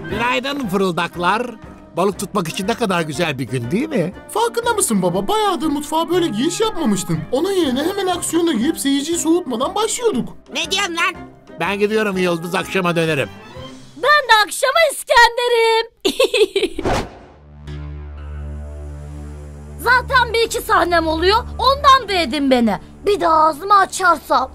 Günaydın fırıldaklar. Balık tutmak için ne kadar güzel bir gün değil mi? Farkında mısın baba? Bayağıdır mutfağa böyle giriş yapmamıştın. Onun yerine hemen aksiyona girip seyirciyi soğutmadan başlıyorduk. Ne diyorsun lan? Ben gidiyorum Yıldız, akşama dönerim. Ben de akşama İskender'im. Zaten bir iki sahnem oluyor. Ondan beğendin beni. Bir daha ağzımı açarsam.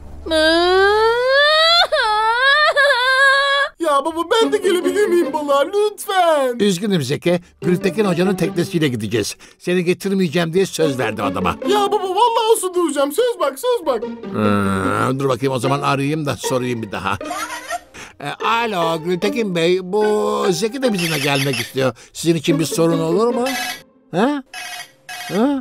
Ya baba ben de gelebilir miyim balığa lütfen? Üzgünüm Zeki. Gültekin Hoca'nın teknesiyle gideceğiz. Seni getirmeyeceğim diye söz verdi adama. Ya baba vallahi olsun duracağım. Söz bak söz bak. Dur bakayım, o zaman arayayım da sorayım bir daha. Alo Gültekin Bey, bu Zeki de bizimle gelmek istiyor. Sizin için bir sorun olur mu? Ha? Ha?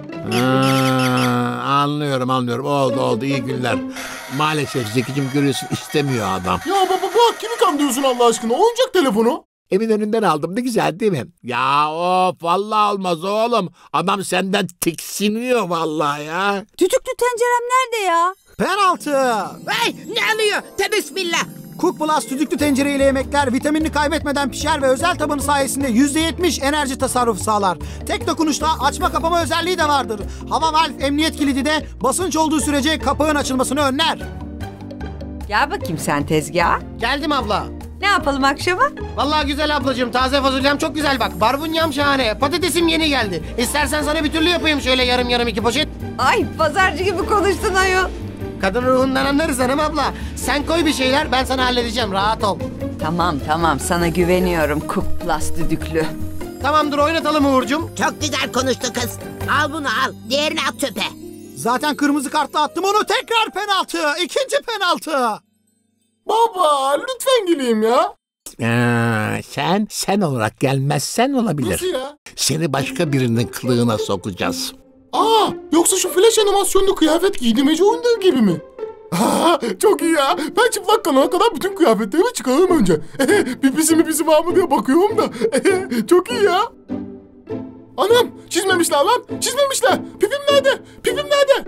Anlıyorum. Oldu iyi günler. Maalesef Zeki'cim görüyorsun, istemiyor adam. Ya baba bu kimi kandırıyorsun Allah aşkına? Oyuncak telefonu. Evin önünden aldım, ne güzel değil mi? Ya of, vallahi olmaz oğlum. Adam senden tiksiniyor vallahi ya. Düdüklü tencerem nerede ya? Penaltı. Hey, ne alıyor? Bismillah. Cook Plus düdüklü tencereyle yemekler vitaminini kaybetmeden pişer ve özel tabanı sayesinde %70 enerji tasarrufu sağlar. Tek dokunuşla açma kapama özelliği de vardır. Hava valve emniyet kilidi de basınç olduğu sürece kapağın açılmasını önler. Gel bakayım sen tezgaha. Geldim abla. Ne yapalım akşama? Vallahi güzel ablacığım. Taze fasulyem çok güzel bak. Barbunyam şahane. Patatesim yeni geldi. İstersen sana bir türlü yapayım şöyle yarım 2 poşet. Ay pazarcı gibi konuştun ayol. Kadın ruhundan anlarız hanım abla. Sen koy bir şeyler, ben sana halledeceğim. Rahat ol. Tamam sana güveniyorum Cook Plus düdüklü. Tamamdır, oynatalım Uğur'cum. Çok güzel konuştu kız. Al bunu al. Diğerini at çöpe. Zaten kırmızı kartla attım onu, tekrar penaltı. İkinci penaltı. Baba lütfen geleyim ya. Sen olarak gelmezsen olabilir. Nasıl ya? Seni başka birinin kılığına sokacağız. Yoksa şu flash animasyonlu kıyafet giydirmeci oyunları gibi mi? Çok iyi ya. Ben çıplak kalana kadar bütün kıyafetlerimi çıkarırım önce. Pipisi var mı diye bakıyorum da. Çok iyi ya. Anam çizmemişler lan. Çizmemişler. Pipim nerede?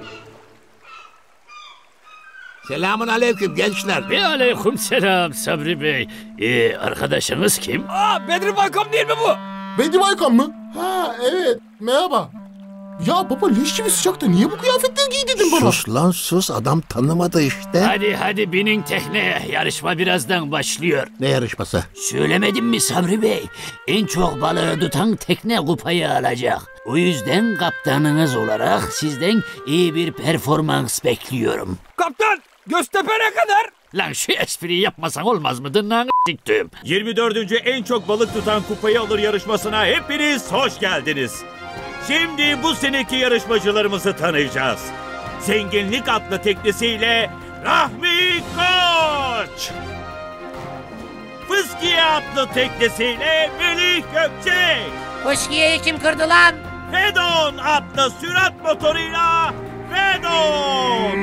Selamun aleyküm gençler. Ve aleyküm selam Sabri Bey. Arkadaşınız kim? Bedri Baykam değil mi bu? Bedri Baykam mı? Ha evet. Merhaba. Ya baba leş gibi sıcakta niye bu kıyafetleri giydirdin bana? Sus lan sus, adam tanımadı işte. Hadi binin tekneye. Yarışma birazdan başlıyor. Ne yarışması? Söylemedim mi Sabri Bey? En çok balığı tutan tekne kupayı alacak. O yüzden kaptanınız olarak sizden iyi bir performans bekliyorum. Kaptan Göztepe'ne kadar. Lan şu espriyi yapmasan olmaz mı? Dırnağını s**tüm. 24. en çok balık tutan kupayı alır yarışmasına hepiniz hoş geldiniz. Şimdi bu seneki yarışmacılarımızı tanıyacağız. Zenginlik adlı teknesiyle Rahmi Koç. Fıskiye adlı teknesiyle Melih Gökçek. Fıskiye'yi kim kırdı lan? Fedon adlı sürat motoruyla Fedon.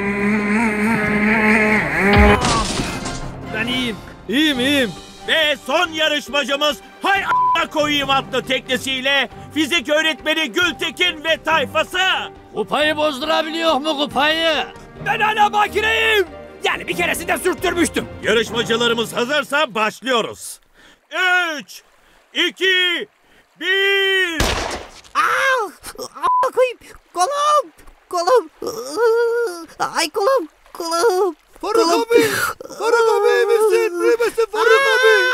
Ben iyiyim. Ve son yarışmacımız Hay a**a koyayım adlı teknesiyle fizik öğretmeni Gültekin ve tayfası. Kupayı bozdurabiliyor mu kupayı? Ben hala bakireyim. Yani bir keresinde sürttürmüştüm. Yarışmacılarımız hazırsa başlıyoruz. 3, 2, 1. Koyayım. Kolum. Ay kolum. Faruk abi iyi misin Faruk abi?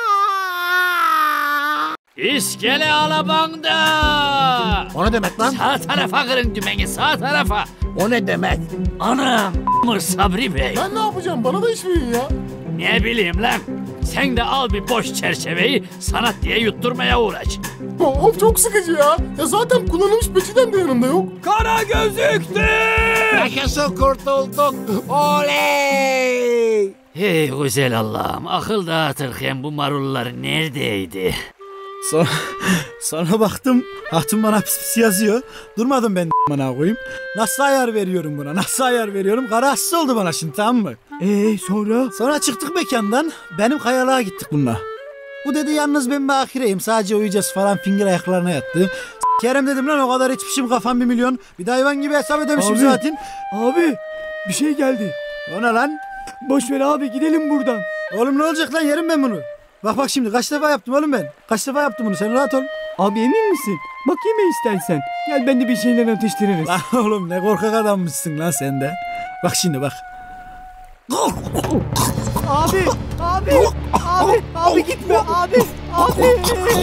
İskele alabanda. O ne demek lan? Sağ tarafa kırın dümeni, sağ tarafa. O ne demek? Anam Sabri Bey. Ben ne yapacağım? Bana da iş verin ya. Ne bileyim lan. Sen de al bir boş çerçeveyi sanat diye yutturmaya uğraş. Of çok sıkıcı ya. Ya zaten kullanılmış peçeten de yanımda yok. Kara gözüktü. Yaşasın, kurtulduk. Oley! Hey güzel Allah'ım, akıl dağıtırken bu marullar neredeydi? Sonra baktım Hatun bana pis yazıyor. Durmadım ben bana koyayım. Nasıl ayar veriyorum? Kararsız oldu bana şimdi, tamam mı? Sonra? Sonra çıktık mekandan. Benim kayalığa gittik bununla. Bu dedi yalnız ben bakireyim, sadece uyuyacağız falan, finger ayaklarına yattı. Kerem dedim lan, o kadar içmişim, kafam 1 milyon. Bir de hayvan gibi hesap ödemişim zaten. Abi bir şey geldi. O ne lan? Boş ver abi, gidelim buradan. Oğlum ne olacak lan, yerim ben bunu. Bak şimdi kaç defa yaptım oğlum ben. Kaç defa yaptım bunu, sen rahat ol. Abi emin misin? Bak yeme istersen. Gel ben de bir şeyler atıştırırız. Lan oğlum ne korkak adammışsın lan sen de. Bak şimdi bak. Abi gitme abi.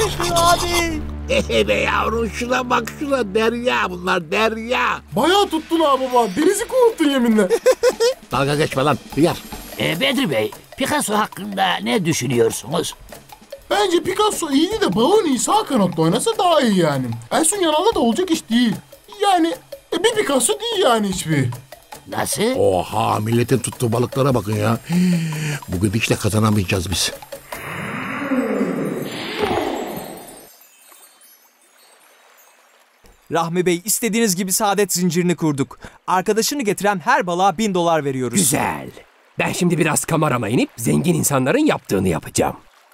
Be yavrum şuna bak şuna, derya bunlar, derya. Bayağı tuttun ha baba. Denizi kuruttun yeminle. Dalga geçme lan hıyar. Bedri Bey, Picasso hakkında ne düşünüyorsunuz? Bence Picasso iyiydi de Bağ'ın sağ kanatta oynasa daha iyi yani. Ersun Yanal'da da olacak iş değil. Yani bir Picasso değil yani hiçbir. Nasıl? Oha, milletin tuttuğu balıklara bakın ya. Bu gidişle kazanamayacağız biz. Rahmi Bey, istediğiniz gibi saadet zincirini kurduk. Arkadaşını getiren her balığa $1000 veriyoruz. Güzel. Ben şimdi biraz kamerama inip zengin insanların yaptığını yapacağım.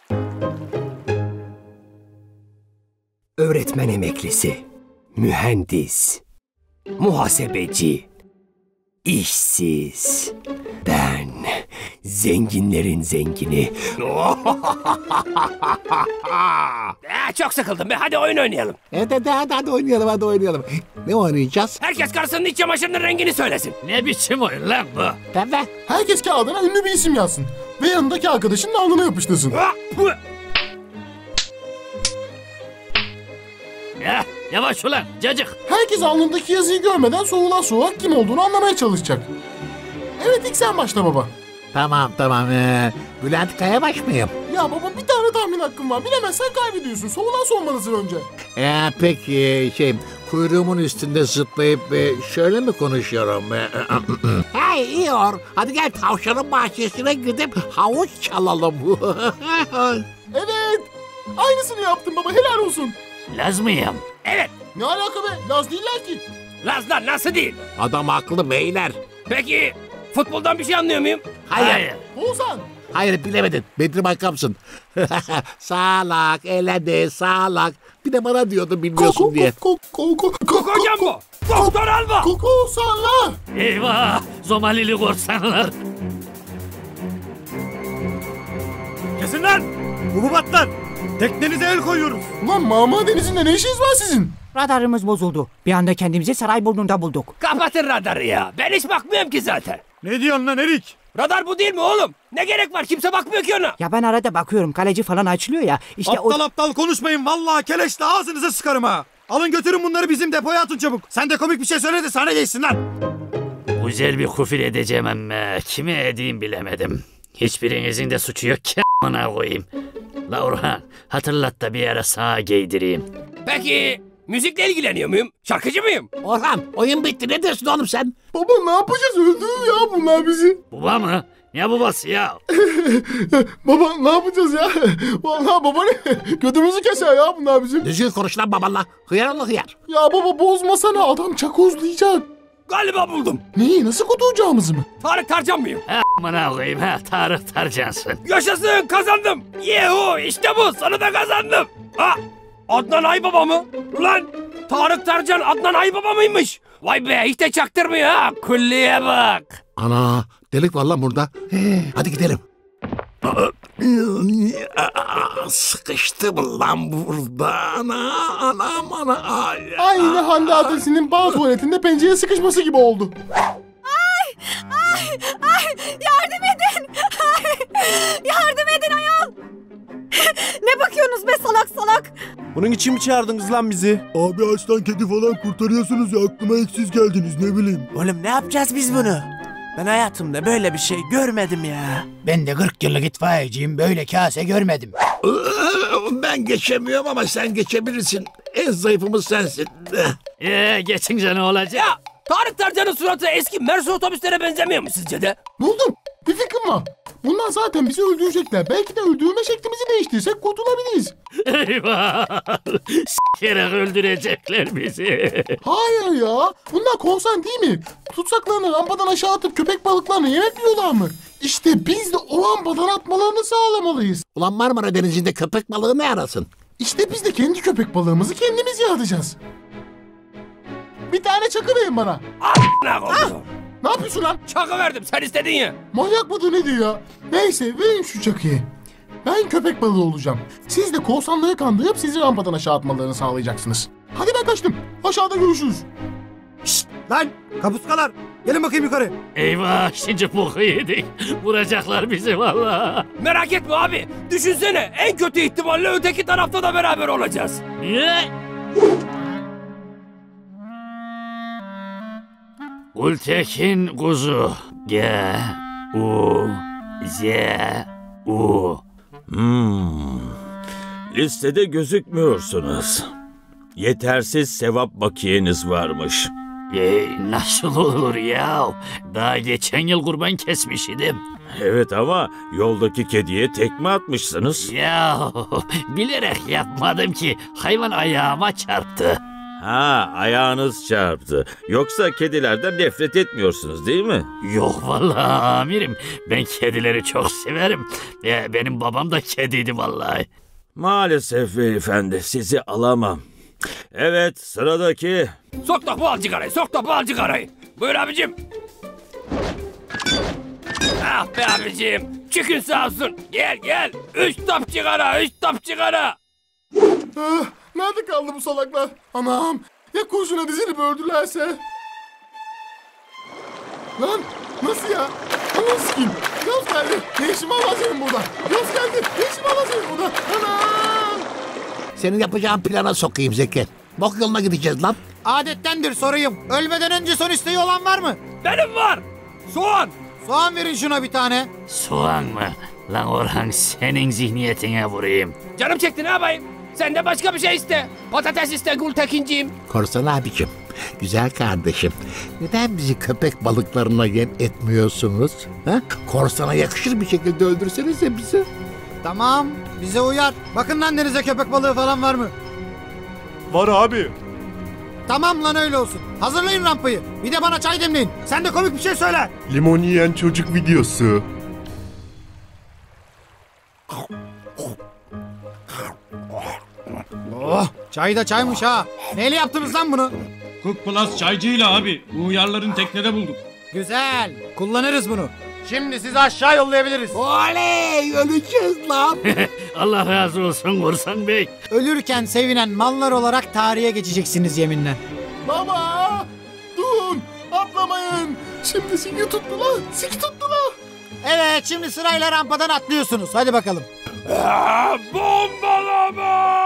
Öğretmen emeklisi, mühendis, muhasebeci, işsiz. Ben zenginlerin zengini. Çok sıkıldım be, hadi oyun oynayalım. Evet hadi oynayalım. Ne oynayacağız? Herkes karısının iç çamaşırının rengini söylesin. Ne biçim oyun lan bu? Pembe. Herkes kağıdına ünlü bir isim yazsın. Ve yanındaki arkadaşının alnına yapıştırsın. Ya yavaş ulan cacık. Herkes alnındaki yazıyı görmeden soğulan soğuk kim olduğunu anlamaya çalışacak. Evet, ilk sen başla baba. Tamam. Bülent Kayabaş mıyım? Ya baba, bir tane tahmin hakkım var. Bilemezsen kaybediyorsun. Soğulan soğumalısın önce. Peki kuyruğumun üstünde zıplayıp şöyle mi konuşuyorum? Hey İyor, hadi gel tavşanın bahçesine gidip havuç çalalım. Evet. Aynısını yaptın baba, helal olsun. Laz mıyım? Evet. Ne alaka be? Laz değiller ki. Lazlar nasıl değil? Adam haklı beyler. Peki futboldan bir şey anlıyor muyum? Hayır. Oğuzhan. Hayır, bilemedin. Bedri Baykam'sın. Salak, eledi, salak. Bir de bana diyordu bilmiyorsun diye. Hocam bu. Doktor Alba. Oğuzhan'la. Eyvah! Somalili korsanlar. Kesin lan! Hububatlar! Teknenize el koyuyoruz. Ulan Mama Denizi'nde ne işiniz var sizin? Radarımız bozuldu. Bir anda kendimizi Sarayburnu'nda bulduk. Kapatın radarı ya. Ben hiç bakmıyorum ki zaten. Ne diyorsun lan Erik? Radar bu değil mi oğlum? Ne gerek var? Kimse bakmıyor ki ona. Ya ben arada bakıyorum. Kaleci falan açılıyor ya. İşte Aptal konuşmayın. Vallahi keleşle ağzınıza sıkarım ha. Alın götürün bunları bizim depoya atın çabuk. Sen de komik bir şey söyle de sana geçsin lan. Güzel bir kufil edeceğim ama kime edeyim bilemedim. Hiçbirinizin de suçu yok ki a**ına koyayım. La Orhan, hatırlat da bir ara sağa giydireyim. Peki müzikle ilgileniyor muyum? Şarkıcı mıyım? Orhan, oyun bitti. Ne diyorsun oğlum sen? Baba ne yapacağız? Öldürür ya bunlar bizi. Baba mı? Ne babası ya? Baba ne yapacağız ya? Vallahi baba ne? Götümüzü keser ya bunlar bizim. Düzgün konuş lan babanla. Hıyar oğlu hıyar. Ya baba bozmasana, adam çakozlayacak. Galiba buldum. Neyi, nasıl kurtulacağımızı mı? Tarık Tarcan mıyım? A**ına koyayım ha, Tarık Tarcansın. Yaşasın, kazandım. Yehu, işte bu, sonunda kazandım. Ha, Adnan Aybaba mı? Ulan Tarık Tarcan Adnan Aybaba mıymış? Vay be, hiç de çaktırmıyor ha. Kulliye bak. Ana, delik var lan burada. Hadi gidelim. Sıkıştım lan burada. Anam. Aynı Hande Adresi'nin bağ tuvaletinde pencereye sıkışması gibi oldu. Ay yardım edin. Yardım edin ayol. Ne bakıyorsunuz be salak? Bunun için mi çağırdınız lan bizi? Abi açtan kedi falan kurtarıyorsunuz ya, aklıma eksiz geldiniz ne bileyim. Oğlum ne yapacağız biz bunu? Ben hayatımda böyle bir şey görmedim ya. Ben de 40 yıllık itfaiyeciyim, böyle kase görmedim. Ben geçemiyorum ama sen geçebilirsin. En zayıfımız sensin. Geçince ne olacak? Ya Tarık Tarcan'ın suratı eski Mersin otobüslere benzemiyor mu sizce de? Buldum. Bir fikrim var. Bunlar zaten bizi öldürecekler. Belki de öldürme şeklimizi değiştirsek kurtulabiliriz. Eyvah! S**kerek öldürecekler bizi. Hayır ya. Bunlar korsan değil mi? Tutsaklarını rampadan aşağı atıp köpek balıklarını yemek yiyorlar mı? İşte biz de o rampadan atmalarını sağlamalıyız. Ulan Marmara Denizi'nde köpek balığı ne arasın? İşte biz de kendi köpek balığımızı kendimiz yaratacağız. Bir tane çakı verin bana. Ne yapıyorsun lan? Çakı verdim, sen istedin ya. Manyak mıdır nedir ya? Neyse verin şu çakıyı. Ben köpek balığı olacağım. Siz de korsanları kandırıp sizi rampadan aşağı atmalarını sağlayacaksınız. Hadi ben kaçtım. Aşağıda görüşürüz. Şşt lan kapuskalar. Gelin bakayım yukarı. Eyvah şimdi boku yedik. Vuracaklar bizi valla. Merak etme abi. Düşünsene en kötü ihtimalle öteki tarafta da beraber olacağız. Niye? Gültekin kuzu. G U Z U. Listede gözükmüyorsunuz. Yetersiz sevap bakiyeniz varmış. Nasıl olur ya? Daha geçen yıl kurban kesmiş idim. Evet ama yoldaki kediye tekme atmışsınız. Ya bilerek yapmadım ki hayvan ayağıma çarptı. Ha, ayağınız çarptı. Yoksa kedilerden nefret etmiyorsunuz değil mi? Yok vallahi amirim. Ben kedileri çok severim. Benim babam da kediydi vallahi. Maalesef beyefendi sizi alamam. Evet sıradaki. Sok topu al cigarayı, sok topu al cigarayı. Buyur abicim. Ah be abicim. Çıkın sağ olsun. Gel gel. 3 top sigara, 3 top sigara. Nerede kaldı bu salaklar? Anam, ya kurşuna dizilip öldülerse? Lan nasıl ya? Anam sikeyim. Yavuz geldi. Ne işim var lan senin burada? Yavuz geldi. Ne işim var lan senin burada? Anam. Senin yapacağın plana sokayım Zeki. Bok yoluna gideceğiz lan. Adettendir sorayım. Ölmeden önce son isteği olan var mı? Benim var. Soğan. Soğan verin şuna bir tane. Soğan mı? Lan Orhan senin zihniyetine vurayım. Canım çekti ne yapayım? Sen de başka bir şey iste. Patates iste Gültekinciğim. Korsan abicim, güzel kardeşim. Neden bizi köpek balıklarına yem etmiyorsunuz? Ha? Korsana yakışır bir şekilde öldürsenize bizi. Tamam bize uyar. Bakın lan denize köpek balığı falan var mı? Var abi. Tamam lan öyle olsun. Hazırlayın rampayı. Bir de bana çay demleyin. Sen de komik bir şey söyle. Limon yiyen çocuk videosu. Oh, çay da çaymış ha. Neyle yaptınız lan bunu? Cook Plus çaycıyla abi. Bu uyarların teknede bulduk. Güzel. Kullanırız bunu. Şimdi sizi aşağı yollayabiliriz. Oley! Öleceğiz lan. Allah razı olsun Korsan Bey. Ölürken sevinen mallar olarak tarihe geçeceksiniz yeminle. Baba! Durun! Atlamayın! Şimdi siki tuttular! Siki tuttular! Evet şimdi sırayla rampadan atlıyorsunuz. Hadi bakalım. Bombalama!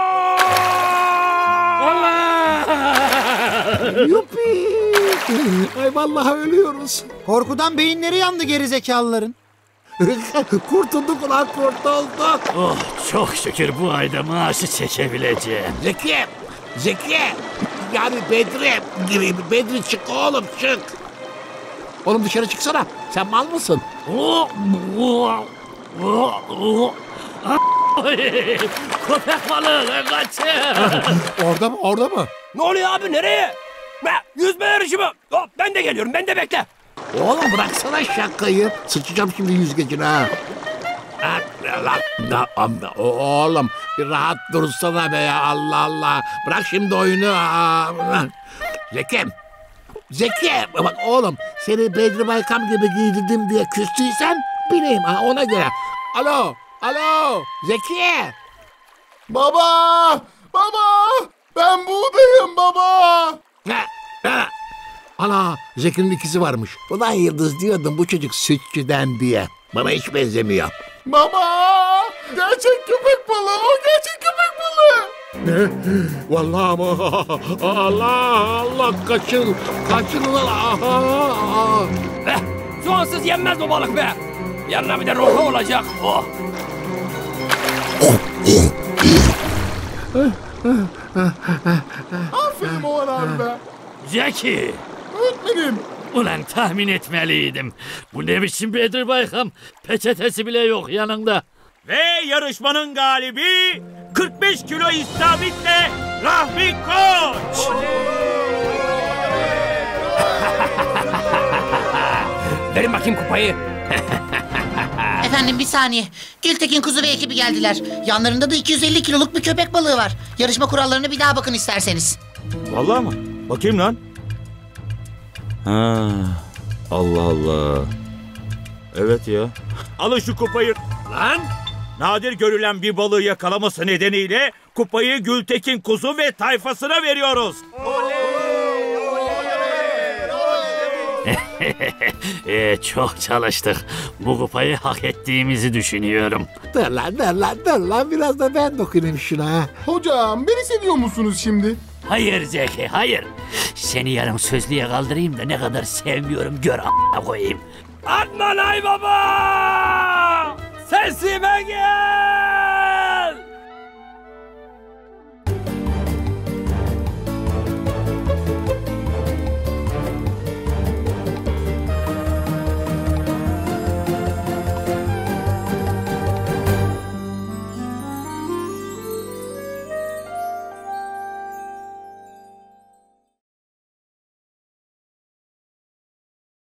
Yuppi! Ay vallahi ölüyoruz. Korkudan beyinleri yandı gerizekalıların. Kurtulduk ulan kurtulduk. Oh çok şükür bu ayda maaşı çekebileceğim. Zeki! Yani Bedri çık oğlum çık. Oğlum dışarı çıksana. Sen mal mısın? Köpek balığı kaçın. Orada mı? Ne oluyor abi nereye? Yüzme yarışı mı? Hop, ben de geliyorum ben de bekle. Oğlum bıraksana şakayı. Sıçacağım şimdi yüzgecine ha. Oğlum bir rahat dursana be ya Allah Allah. Bırak şimdi oyunu. Zeki bak oğlum seni Bedri Baykam gibi giydirdim diye küstüysen bileyim ha ona göre. Alo Zeki. Baba! Ben buradayım baba! Ana Zeki'nin ikizi varmış. Ulan Yıldız diyordum bu çocuk sütçüden diye. Bana hiç benzemiyor. Baba! Gerçek köpek balığı o gerçek köpek balığı! Ne? Vallahi mı? Allah kaçın ulan. Soğansız yenmez bu balık be. Yanına bir de roka olacak. Oh. Aferin Oğan abi be! Zeki. Öğretmenim! Ulan tahmin etmeliydim. Bu ne biçim Bedri Baykam? Peçetesi bile yok yanında. Ve yarışmanın galibi 45 kilo istavitle Rahmi Koç. Verin bakayım kupayı. Efendim bir saniye. Gültekin Kuzu ve ekibi geldiler. Yanlarında da 250 kiloluk bir köpek balığı var. Yarışma kurallarına bir daha bakın isterseniz. Vallahi mı? Bakayım lan. Ha, Allah Allah. Evet ya. Alın şu kupayı. Lan Nadir görülen bir balığı yakalaması nedeniyle kupayı Gültekin Kuzu ve tayfasına veriyoruz. Çok çalıştık. Bu kupayı hak ettiğimizi düşünüyorum. Dur lan biraz da ben dokunayım şuna. Hocam beni seviyor musunuz şimdi? Hayır Zeki, hayır. Seni yarın sözlüğe kaldırayım da ne kadar sevmiyorum gör a**a koyayım. Adnan Aybaba! Sesime gel!